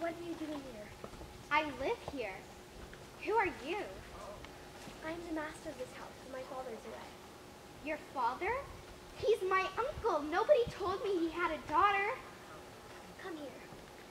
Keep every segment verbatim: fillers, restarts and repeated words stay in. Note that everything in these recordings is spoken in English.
What are you doing here? I live here. Who are you? I'm the master of this house, and my father's away. Your father? He's my uncle. Nobody told me he had a daughter. Come here.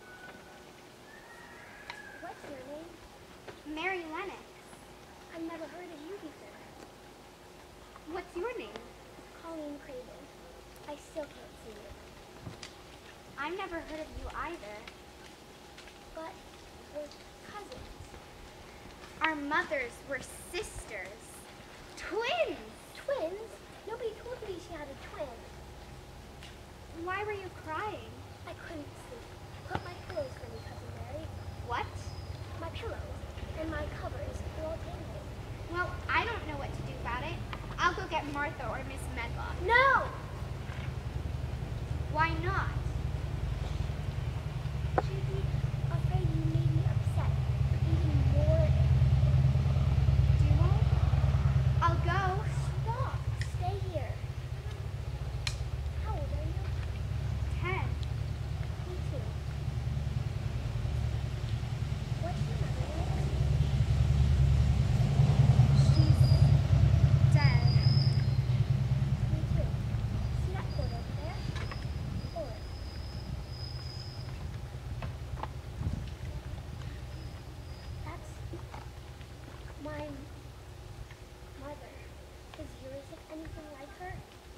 What's your name? Mary Lennox. I've never heard of you before. What's your name? Colleen Craven. I still can't see you. I've never heard of you either. But we're cousins. Our mothers were sisters. Twins! Twins? Nobody told me she had a twin. Why were you crying? I couldn't sleep. Put my pillows for me, Cousin Mary. What? My pillows and my covers were all tangled. Well, I don't know what to do about it. I'll go get Martha or Miss Medlock. No! Why not? She'd be afraid you made me upset. Even more. Do I? I'll go. Stop. Stay here. How old are you? Ten. Me too. What's your mother name? She's dead. Me too. See that photo over there? Pull it. That's my mother. Is yours anything like her?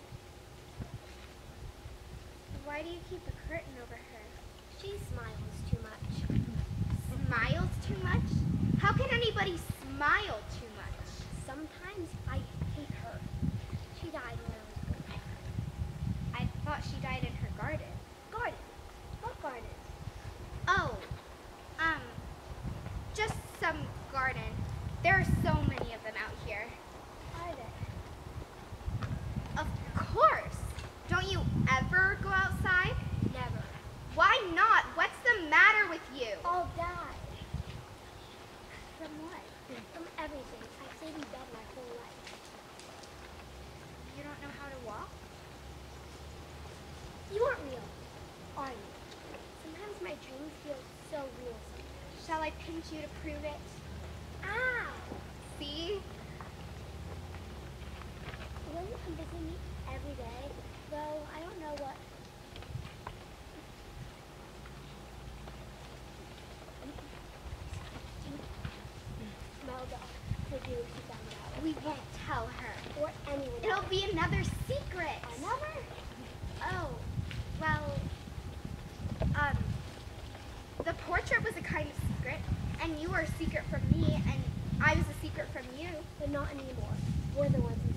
Why do you keep a curtain over her? She smiles too much. Smiles too much? How can anybody smile too much? Sometimes I hate her. She died when I was born. I thought she died in her garden. Garden? What garden? Oh, um, just some garden. There are so many of them out here. Are there? Of course. Don't you ever go outside? Never. Why not? What's the matter with you? I'll die. From what? From everything. I stayed in bed my whole life. You don't know how to walk? You aren't real, are you? Sometimes my dreams feel so real sometimes. Shall I pinch you to prove it? Ow! See? Will you come visit me every day? Though I don't know what. Melda would do if she found out. We won't tell her. Or anyone It'll else. be another secret. Another? Oh, well, um, the portrait was a kind of secret, and you were a secret from me, and I was a secret from you. But not anymore. We're the ones